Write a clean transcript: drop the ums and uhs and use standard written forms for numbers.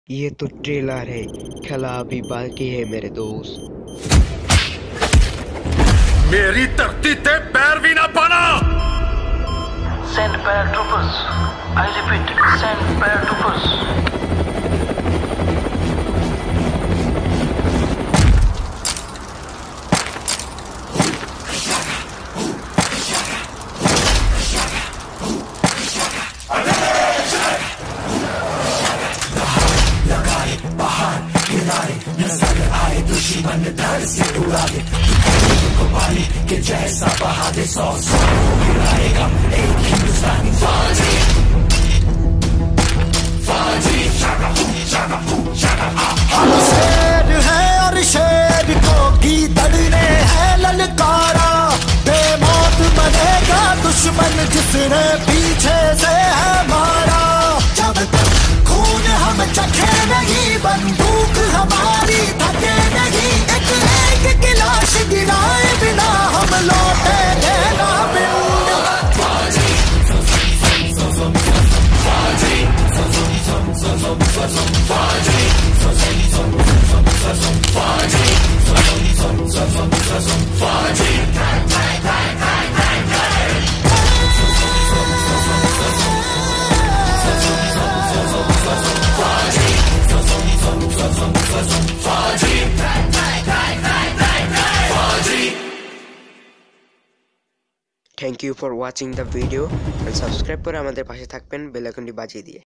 ये तो ट्रेलर है, खेला अभी बाकी है मेरे दोस्त। मेरी धरती ते पैर भी ना पाना। Send paratroopers. I repeat, send paratroopers. नजर आए दुश्मन डर से उड़ा दे पानी के जैसा बहा दे 100 गिराएगा एक हिंदुस्तानी फौजी। हम शेर है और शेर को गीदड़ने है ललकारा। बेमौत बनेगा दुश्मन जिसने पीछे से है मारा। जब तक खून हम चखे नहीं बंदूक हमारी थके नहीं। एक एक गिलास गिराए बिना हम लौटे देना पिंड। फौजी thank you for watching the video. Subscribe করে আমাদের পাশে থাকবেন বেল আইকনটি বাজিয়ে দিয়ে।